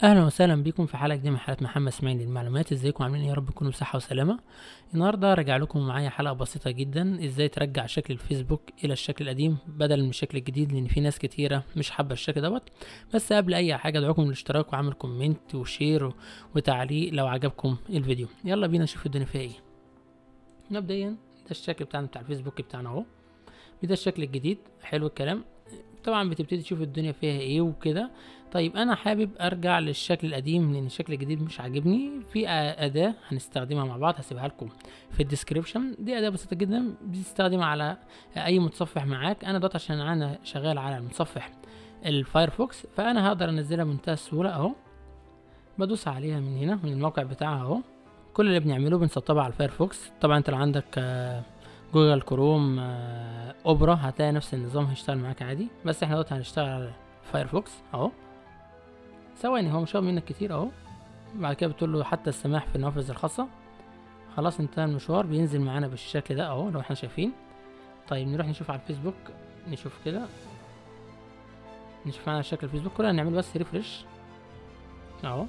اهلا وسهلا بكم في حلقه جديده من حلقات محمد اسماعيل للمعلومات. ازيكم عاملين ايه؟ يا رب تكونوا بصحه وسلامه. النهارده راجع لكم معايا حلقه بسيطه جدا، ازاي ترجع شكل الفيسبوك الى الشكل القديم بدل من الشكل الجديد، لان في ناس كتيره مش حابه الشكل دوت. بس قبل اي حاجه ادعوكم للاشتراك وعمل كومنت وشير وتعليق لو عجبكم الفيديو. يلا بينا نشوف الدنيا فيها ايه. مبدئيا ده الشكل بتاعنا بتاع الفيسبوك بتاعنا اهو، ده الشكل الجديد. حلو الكلام. طبعا بتبتدي تشوف الدنيا فيها ايه وكده. طيب انا حابب ارجع للشكل القديم لان الشكل الجديد مش عاجبني. في اداة هنستخدمها مع بعض، هسيبها لكم في الديسكريبشن. دي اداة بسيطة جدا بتستخدمها على اي متصفح معاك. انا دوت عشان انا شغال على المتصفح الفايرفوكس، فانا هقدر انزلها بمنتهى السهولة اهو. بدوس عليها من هنا من الموقع بتاعها اهو. كل اللي بنعمله بنسطبها على الفايرفوكس. طبعا انت لو عندك جوجل كروم، اوبرا، هتلاقي نفس النظام هيشتغل معاك عادي. بس احنا دلوقتي هنشتغل على فايرفوكس اهو. ثواني، هو مش هياخد منك كتير اهو. بعد كده بتقول له حتى السماح في النوافذ الخاصه. خلاص انتهى المشوار، بينزل معانا بالشكل ده اهو لو احنا شايفين. طيب نروح نشوف على الفيسبوك، نشوف كده، نشوف معانا شكل الفيسبوك. كلنا هنعمل بس ريفرش اهو.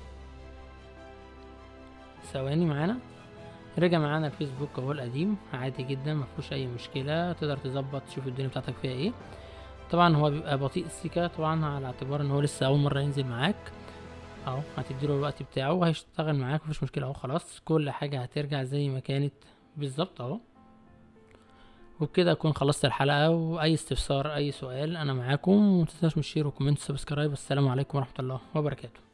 ثواني معانا، رجع معانا الفيسبوك اهو القديم عادي جدا، مفيهوش اي مشكله. تقدر تظبط تشوف الدنيا بتاعتك فيها ايه. طبعا هو بيبقى بطيء السيكا طبعا على اعتبار ان هو لسه اول مره ينزل معاك اهو. هتديله الوقت بتاعه وهيشتغل معاك، مفيش مشكله اهو. خلاص كل حاجه هترجع زي ما كانت بالظبط اهو. وبكده اكون خلصت الحلقه، واي استفسار اي سؤال انا معاكم. ومتنساش من الشير وكومنت وسبسكرايب. السلام عليكم ورحمه الله وبركاته.